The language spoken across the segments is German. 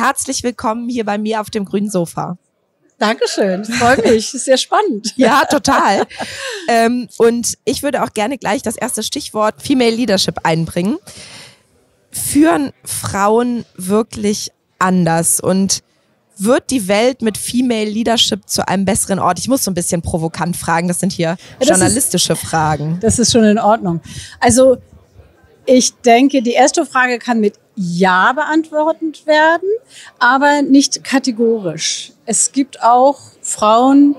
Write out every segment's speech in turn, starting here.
herzlich willkommen hier bei mir auf dem grünen Sofa. Dankeschön, freut mich, ist sehr spannend. Ja, total. Und ich würde auch gerne gleich das erste Stichwort Female Leadership einbringen. Führen Frauen wirklich anders und wird die Welt mit Female Leadership zu einem besseren Ort? Ich muss so ein bisschen provokant fragen, das sind hier journalistische Fragen. Das ist schon in Ordnung. Also ich denke, die erste Frage kann mit Ja beantwortet werden, aber nicht kategorisch. Es gibt auch Frauen,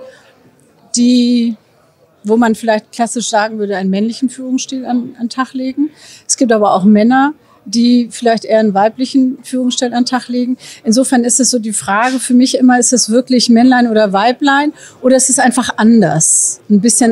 wo man vielleicht klassisch sagen würde, einen männlichen Führungsstil an den Tag legen. Es gibt aber auch Männer, die vielleicht eher einen weiblichen Führungsstil an den Tag legen. Insofern ist es so die Frage für mich immer, ist es wirklich Männlein oder Weiblein oder ist es einfach anders? Ein bisschen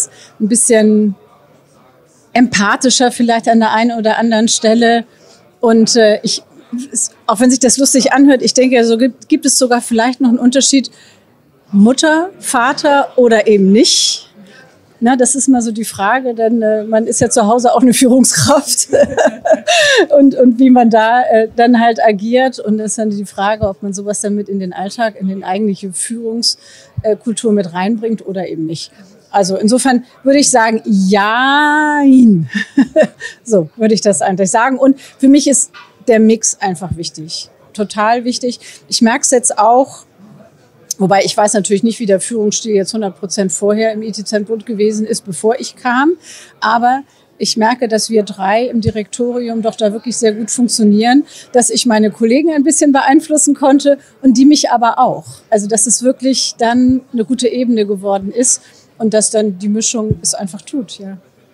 empathischer vielleicht an der einen oder anderen Stelle. Und auch wenn sich das lustig anhört, ich denke, so gibt es sogar vielleicht noch einen Unterschied Mutter, Vater oder eben nicht. Na, das ist mal so die Frage, denn man ist ja zu Hause auch eine Führungskraft und wie man da dann halt agiert. Und das ist dann die Frage, ob man sowas dann mit in den Alltag, in den eigentliche Führungskultur mit reinbringt oder eben nicht. Also insofern würde ich sagen, jein. So würde ich das eigentlich sagen. Und für mich ist der Mix einfach wichtig, total wichtig. Ich merke es jetzt auch, wobei ich weiß natürlich nicht, wie der Führungsstil jetzt 100% vorher im ITZ-Bund gewesen ist, bevor ich kam. Aber ich merke, dass wir 3 im Direktorium doch da wirklich sehr gut funktionieren, dass ich meine Kollegen ein bisschen beeinflussen konnte und die mich aber auch. Also dass es wirklich dann eine gute Ebene geworden ist und dass dann die Mischung es einfach tut, ja.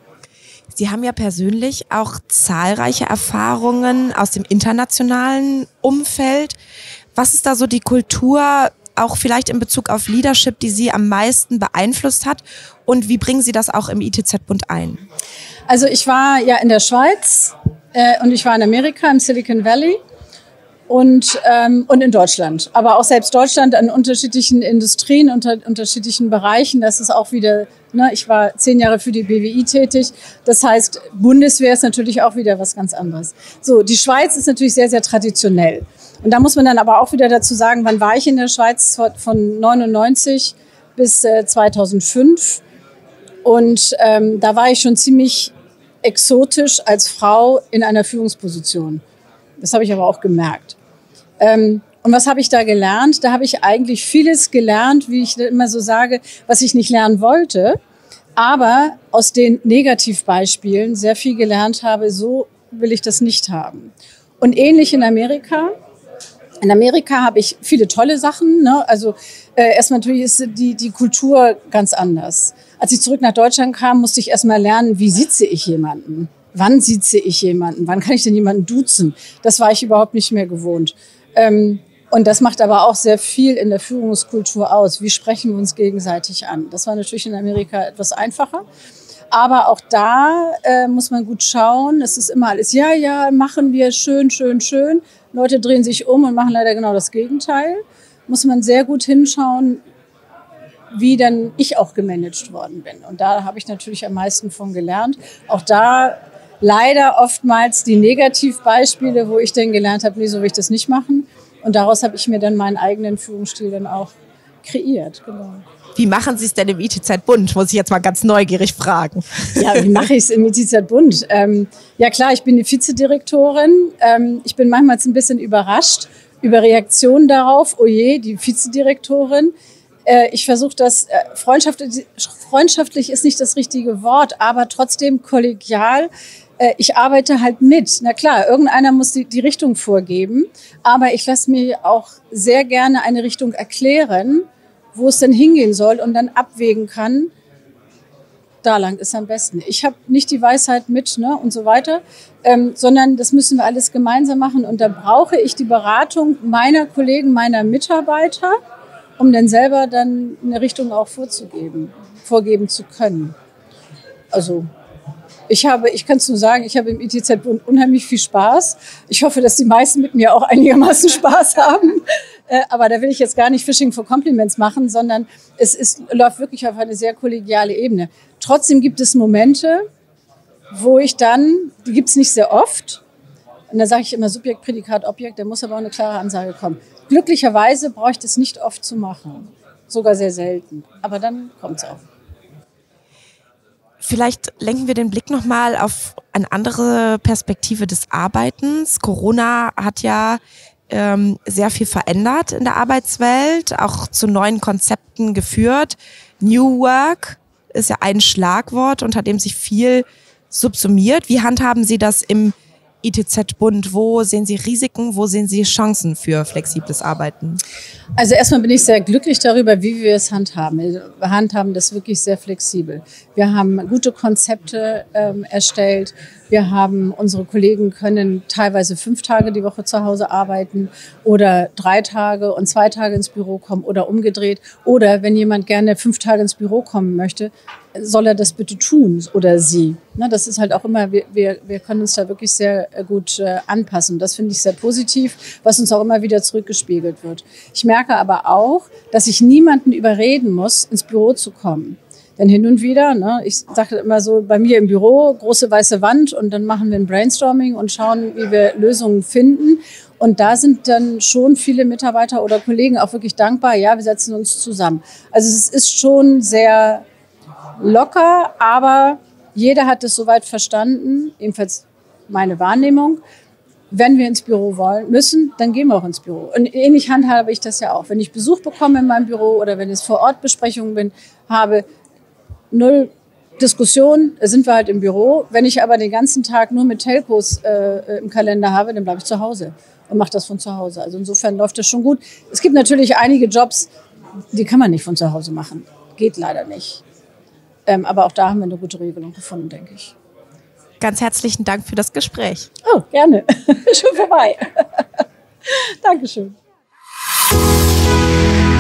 Sie haben ja persönlich auch zahlreiche Erfahrungen aus dem internationalen Umfeld. Was ist da so die Kultur, auch vielleicht in Bezug auf Leadership, die Sie am meisten beeinflusst hat? Und wie bringen Sie das auch im ITZ-Bund ein? Also ich war ja in der Schweiz und ich war in Amerika, im Silicon Valley und in Deutschland. Aber auch selbst Deutschland an unterschiedlichen Industrien, unter unterschiedlichen Bereichen. Das ist auch wieder, ich war 10 Jahre für die BWI tätig. Das heißt, Bundeswehr ist natürlich auch wieder was ganz anderes. So, die Schweiz ist natürlich sehr, sehr traditionell. Und da muss man dann aber auch wieder dazu sagen, wann war ich in der Schweiz? Von 99 bis 2005. Und da war ich schon ziemlich exotisch als Frau in einer Führungsposition. Das habe ich aber auch gemerkt. Und was habe ich da gelernt? Da habe ich eigentlich vieles gelernt, wie ich immer so sage, was ich nicht lernen wollte. Aber aus den Negativbeispielen sehr viel gelernt habe, so will ich das nicht haben. Und ähnlich in Amerika. In Amerika habe ich viele tolle Sachen. Also erstmal natürlich ist die Kultur ganz anders. Als ich zurück nach Deutschland kam, musste ich erstmal lernen, wie sieze ich jemanden? Wann sieze ich jemanden? Wann kann ich denn jemanden duzen? Das war ich überhaupt nicht mehr gewohnt. Und das macht aber auch sehr viel in der Führungskultur aus. Wie sprechen wir uns gegenseitig an? Das war natürlich in Amerika etwas einfacher. Aber auch da muss man gut schauen. Es ist immer alles, ja, machen wir, schön, schön, schön. Leute drehen sich um und machen leider genau das Gegenteil. Muss man sehr gut hinschauen, wie dann ich auch gemanagt worden bin. Und da habe ich natürlich am meisten von gelernt. Auch da leider oftmals die Negativbeispiele, wo ich dann gelernt habe, nee, so will ich das nicht machen. Und daraus habe ich mir dann meinen eigenen Führungsstil dann auch kreiert. Genau. Wie machen Sie es denn im ITZ-Bund? Muss ich jetzt mal ganz neugierig fragen. Ja, wie mache ich es im ITZ-Bund? Ja klar, ich bin die Vizedirektorin. Ich bin manchmal ein bisschen überrascht über Reaktionen darauf. Oh je, die Vizedirektorin. Ich versuche das, freundschaftlich ist nicht das richtige Wort, aber trotzdem kollegial. Ich arbeite halt mit. Na klar, irgendeiner muss die Richtung vorgeben, aber ich lasse mir auch sehr gerne eine Richtung erklären, wo es denn hingehen soll und dann abwägen kann, da lang ist am besten. Ich habe nicht die Weisheit mit und so weiter, sondern das müssen wir alles gemeinsam machen und da brauche ich die Beratung meiner Kollegen, meiner Mitarbeiter, um dann selber dann eine Richtung auch vorgeben zu können. Also ich kann es nur sagen, ich habe im ITZ-Bund unheimlich viel Spaß. Ich hoffe, dass die meisten mit mir auch einigermaßen Spaß haben. Aber da will ich jetzt gar nicht Fishing for Compliments machen, sondern läuft wirklich auf eine sehr kollegiale Ebene. Trotzdem gibt es Momente, wo ich dann, die gibt es nicht sehr oft, Und da sage ich immer Subjekt, Prädikat, Objekt, da muss aber auch eine klare Ansage kommen. Glücklicherweise brauche ich das nicht oft zu machen, sogar sehr selten, aber dann kommt es auch. Vielleicht lenken wir den Blick nochmal auf eine andere Perspektive des Arbeitens. Corona hat ja sehr viel verändert in der Arbeitswelt, auch zu neuen Konzepten geführt. New Work ist ja ein Schlagwort, unter dem sich viel subsumiert. Wie handhaben Sie das im ITZ-Bund? Wo sehen Sie Risiken, wo sehen Sie Chancen für flexibles Arbeiten? Also erstmal bin ich sehr glücklich darüber, wie wir es handhaben. Wir handhaben das wirklich sehr flexibel. Wir haben gute Konzepte erstellt. Unsere Kollegen können teilweise 5 Tage die Woche zu Hause arbeiten oder 3 Tage und 2 Tage ins Büro kommen oder umgedreht. Oder wenn jemand gerne 5 Tage ins Büro kommen möchte, soll er das bitte tun oder sie. Das ist halt auch immer, wir können uns da wirklich sehr gut anpassen. Das finde ich sehr positiv, was uns auch immer wieder zurückgespiegelt wird. Ich merke aber auch, dass ich niemanden überreden muss, ins Büro zu kommen. Denn hin und wieder, ich sage immer so, bei mir im Büro, große weiße Wand und dann machen wir ein Brainstorming und schauen, wie wir Lösungen finden. Und da sind dann schon viele Mitarbeiter oder Kollegen auch wirklich dankbar, ja, wir setzen uns zusammen. Also es ist schon sehr locker, aber jeder hat es soweit verstanden, jedenfalls meine Wahrnehmung. Wenn wir ins Büro müssen, dann gehen wir auch ins Büro. Und ähnlich handhabe ich das ja auch. Wenn ich Besuch bekomme in meinem Büro oder wenn es vor Ort Besprechungen habe, 0 Diskussion, sind wir halt im Büro. Wenn ich aber den ganzen Tag nur mit Telcos im Kalender habe, dann bleibe ich zu Hause und mache das von zu Hause. Also insofern läuft das schon gut. Es gibt natürlich einige Jobs, die kann man nicht von zu Hause machen. Geht leider nicht. Aber auch da haben wir eine gute Regelung gefunden, denke ich. Ganz herzlichen Dank für das Gespräch. Oh, gerne. Schon vorbei. Dankeschön.